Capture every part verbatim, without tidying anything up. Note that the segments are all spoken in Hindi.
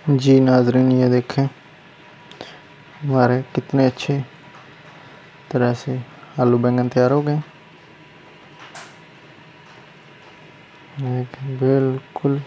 जी नाज़रीन, ये देखें हमारे कितने अच्छे तरह से आलू बैंगन तैयार हो गए। बिल्कुल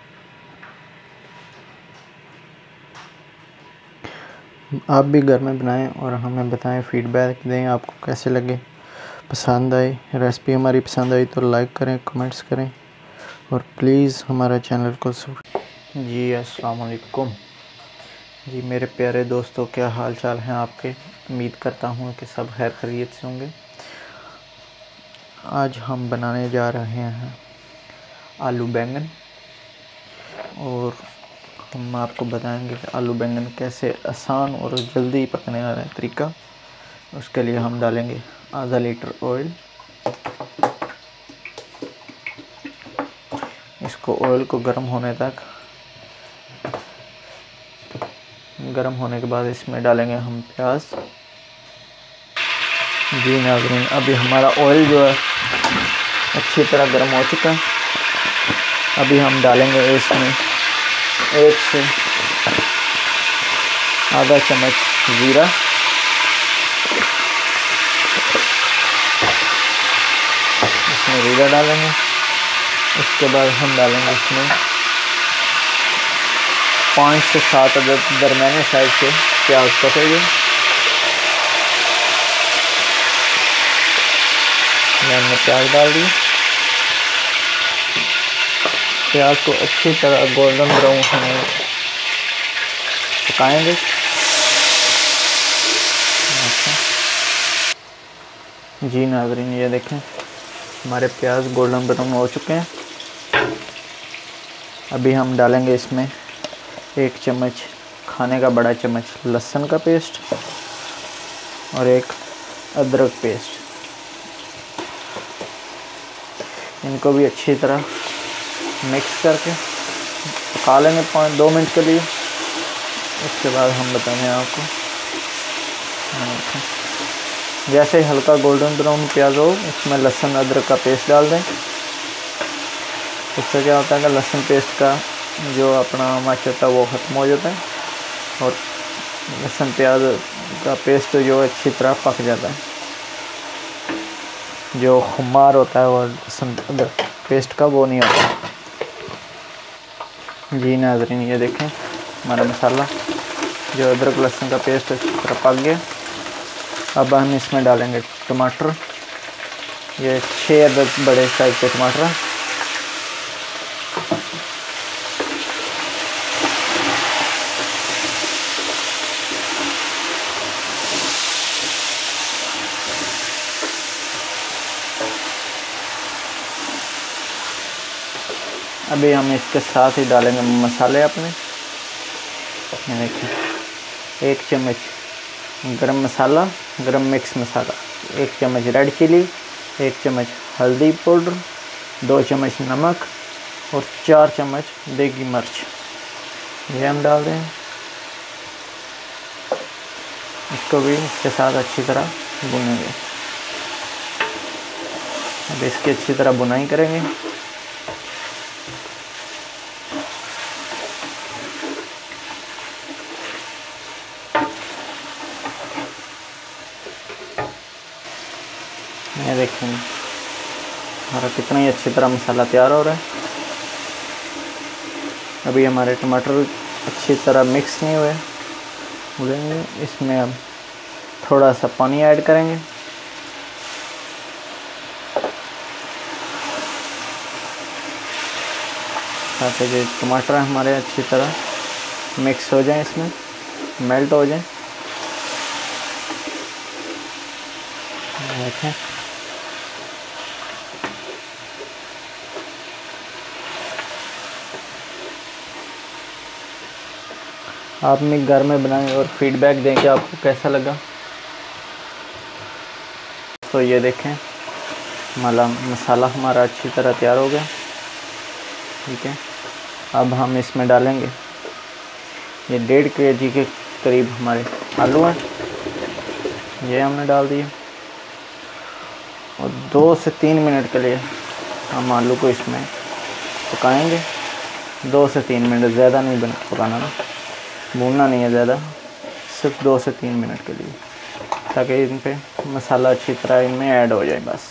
आप भी घर में बनाएं और हमें बताएं, फीडबैक दें आपको कैसे लगे। पसंद आए रेसिपी हमारी पसंद आई तो लाइक करें, कमेंट्स करें और प्लीज़ हमारा चैनल को सब्सक्राइब। जी अस्सलाम वालेकुम जी मेरे प्यारे दोस्तों, क्या हाल चाल हैं आपके। उम्मीद करता हूँ कि सब खैर खैरियत से होंगे। आज हम बनाने जा रहे हैं आलू बैंगन और हम आपको बताएंगे कि आलू बैंगन कैसे आसान और जल्दी पकने वाला तरीका। उसके लिए हम डालेंगे आधा लीटर ऑयल। इसको ऑयल को गर्म होने तक गर्म होने के बाद इसमें डालेंगे हम प्याज। जी नाज़रीन, अभी हमारा ऑयल जो है अच्छी तरह गर्म हो चुका है। अभी हम डालेंगे इसमें एक से आधा चम्मच जीरा, इसमें जीरा डालेंगे। उसके बाद हम डालेंगे इसमें पाँच से सात अदद दरमियाने साइज के प्याज कटे हुए। हमने प्याज डाल दिए। प्याज को अच्छी तरह गोल्डन ब्राउन हमें पकाएंगे। जी नाज़रीन, ये देखें हमारे प्याज गोल्डन ब्राउन हो चुके हैं। अभी हम डालेंगे इसमें एक चम्मच खाने का बड़ा चम्मच लहसुन का पेस्ट और एक अदरक पेस्ट। इनको भी अच्छी तरह मिक्स करके पका लेंगे पाँच दो मिनट के लिए। उसके बाद हम बताएंगे आपको। जैसे ही हल्का गोल्डन ब्राउन प्याज हो, इसमें लहसुन अदरक का पेस्ट डाल दें। इससे क्या होता है कि लहसुन पेस्ट का जो अपना मच होता है वो ख़त्म हो जाता है और लहसुन प्याज का पेस्ट जो अच्छी तरह पक जाता है। जो खुमार होता है और लहसुन अदरक पेस्ट का वो नहीं होता। जी नाज़रीन, ये देखें हमारा मसाला जो अदरक लहसुन का पेस्ट अच्छी तरह पक गया। अब हम इसमें डालेंगे टमाटर। ये छः अदद बड़े साइज के टमाटर। अभी हम इसके साथ ही डालेंगे मसाले अपने। देखिए एक चम्मच गरम मसाला, गरम मिक्स मसाला, एक चम्मच रेड चिली, एक चम्मच हल्दी पाउडर, दो चम्मच नमक और चार चम्मच देगी मिर्च। ये हम डाल दें। इसको भी इसके साथ अच्छी तरह भूनेंगे। अब इसकी अच्छी तरह भुनाई करेंगे। ये देखें हमारा कितना ही अच्छी तरह मसाला तैयार हो रहा है। अभी हमारे टमाटर अच्छी तरह मिक्स नहीं हुए भूलेंगे। इसमें अब थोड़ा सा पानी ऐड करेंगे ताकि जो टमाटर हमारे अच्छी तरह मिक्स हो जाएं, इसमें मेल्ट हो जाएं। देखें आप भी घर में बनाएं और फीडबैक दें कि आपको कैसा लगा। तो ये देखें मला मसाला हमारा अच्छी तरह तैयार हो गया। ठीक है, अब हम इसमें डालेंगे ये डेढ़ के जी के करीब हमारे आलू हैं। ये हमने डाल दिए और दो से तीन मिनट के लिए हम आलू को इसमें पकाएंगे। दो से तीन मिनट, ज़्यादा नहीं बना पकाना ना। भूनना नहीं है ज़्यादा, सिर्फ दो से तीन मिनट के लिए, ताकि इन पे मसाला अच्छी तरह इनमें ऐड हो जाए। बस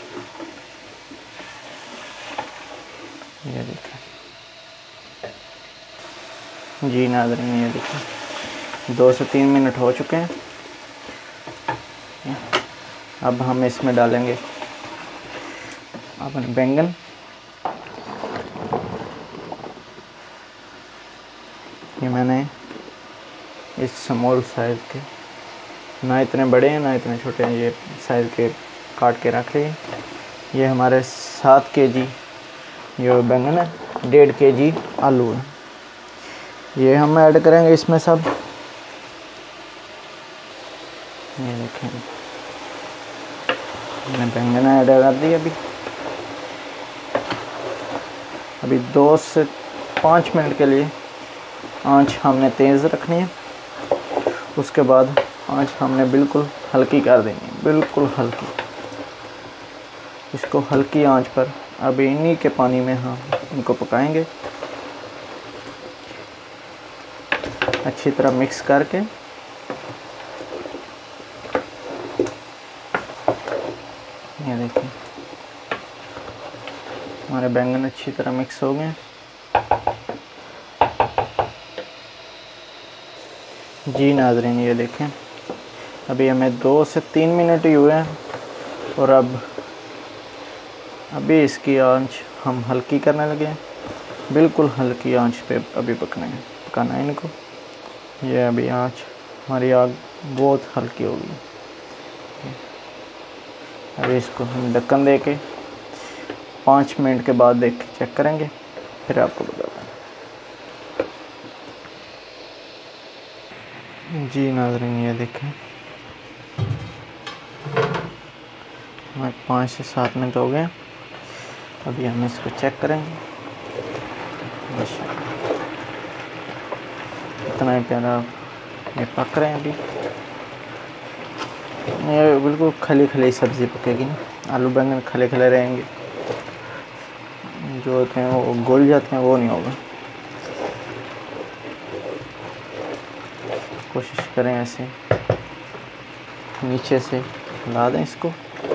ये देखिए जी नाज़रीन, ये देखिए दो से तीन मिनट हो चुके हैं। अब हम इसमें डालेंगे अपने बैंगन। ये मैंने इस स्मॉल साइज़ के, ना इतने बड़े हैं ना इतने छोटे हैं, ये साइज़ के काट के रख लिए। ये हमारे सात के जी ये बैंगन है, डेढ़ के जी आलू है। ये हम ऐड करेंगे इसमें सब। ये देखें मैंने बैंगन ऐड कर दी। अभी अभी दो से पाँच मिनट के लिए आंच हमने तेज़ रखनी है। उसके बाद आंच हमने बिल्कुल हल्की कर देनी है, बिल्कुल हल्की। इसको हल्की आंच पर अभी इन्हीं के पानी में हम इनको पकाएंगे, अच्छी तरह मिक्स करके। ये देखिए हमारे बैंगन अच्छी तरह मिक्स हो गए जी नाज़रीन। ये देखें अभी हमें दो से तीन मिनट ही हुए हैं और अब अभी इसकी आंच हम हल्की करने लगे हैं, बिल्कुल हल्की आंच पे अभी पकना है पकाना है इनको। ये अभी आंच हमारी आग बहुत हल्की होगी। अभी इसको हम ढक्कन दे के पाँच मिनट के बाद देख के चेक करेंगे, फिर आपको बताता हूँ जी नाज़रीन। ये देखें हमें पाँच से सात मिनट हो गए। अभी हम इसको चेक करेंगे। इतना ही प्यारा ये पक रहे हैं। अभी ये बिल्कुल खली खली सब्ज़ी पकेगी ना, आलू बैंगन खले खले रहेंगे, जो होते हैं वो घुल जाते हैं, वो नहीं होगा। कोशिश करें ऐसे नीचे से ला दें इसको।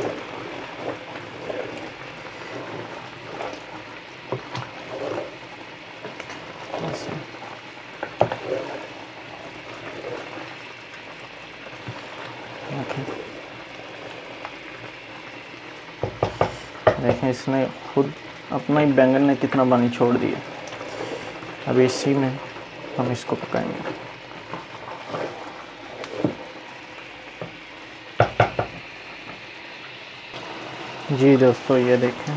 देखें इसने खुद अपना ही बैंगन ने कितना पानी छोड़ दिया। अभी इसी में हम इसको पकाएंगे। जी दोस्तों ये देखें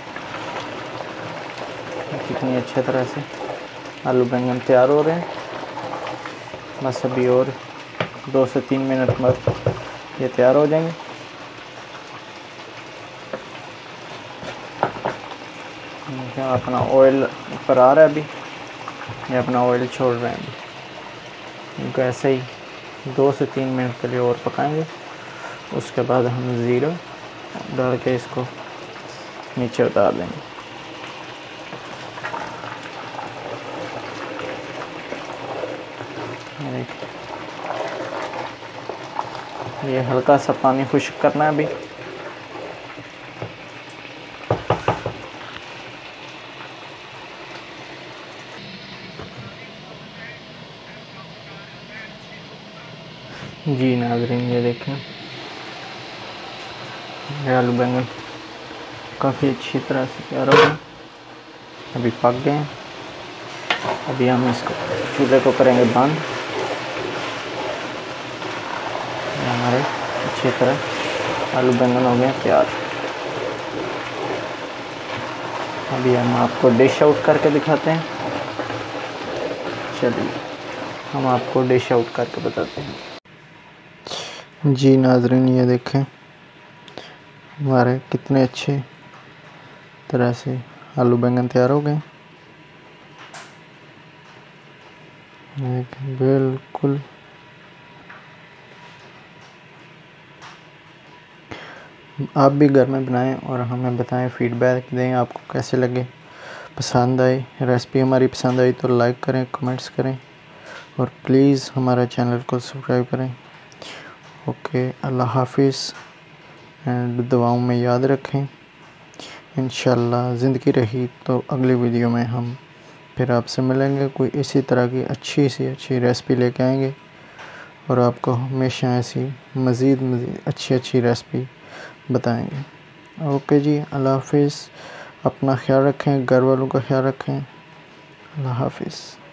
कितनी अच्छे तरह से आलू बैंगन तैयार हो रहे हैं। बस अभी और दो से तीन मिनट बाद ये तैयार हो जाएंगे। क्या अपना ऑयल ऊपर आ रहा है, अभी ये अपना ऑयल छोड़ रहे हैं। अभी इनको ऐसे ही दो से तीन मिनट के लिए और पकाएंगे। उसके बाद हम ज़ीरा डाल के इसको नीचे उतार देंगे। ये हल्का सा पानी खुश्क करना है अभी। जी नाज़रीन ये देखें ये आलू बैंगन काफ़ी अच्छी तरह से तैयार हो गए, अभी पक गए हैं। अभी हम इसको चूल्हे को करेंगे बंद। हमारे अच्छी तरह आलू बैंगन हो गए तैयार। अभी हम आपको डिश आउट करके दिखाते हैं। चलिए हम आपको डिश आउट करके बताते हैं। जी नाज़रीन ये देखें हमारे कितने अच्छे तरह से आलू बैंगन तैयार हो गए। बिल्कुल आप भी घर में बनाएं और हमें बताएं, फीडबैक दें आपको कैसे लगे, पसंद आए रेसिपी हमारी पसंद आई तो लाइक करें, कमेंट्स करें और प्लीज़ हमारा चैनल को सब्सक्राइब करें। ओके, अल्लाह हाफिज़ एंड दुआओं में याद रखें। इंशाल्लाह ज़िंदगी रही तो अगली वीडियो में हम फिर आपसे मिलेंगे, कोई इसी तरह की अच्छी सी अच्छी रेसिपी लेके आएंगे और आपको हमेशा ऐसी मज़ीद मज़ीद अच्छी अच्छी रेसिपी बताएंगे। ओके जी, अल्लाह हाफिज़। अपना ख्याल रखें, घर वालों का ख्याल रखें। अल्लाह हाफिज़।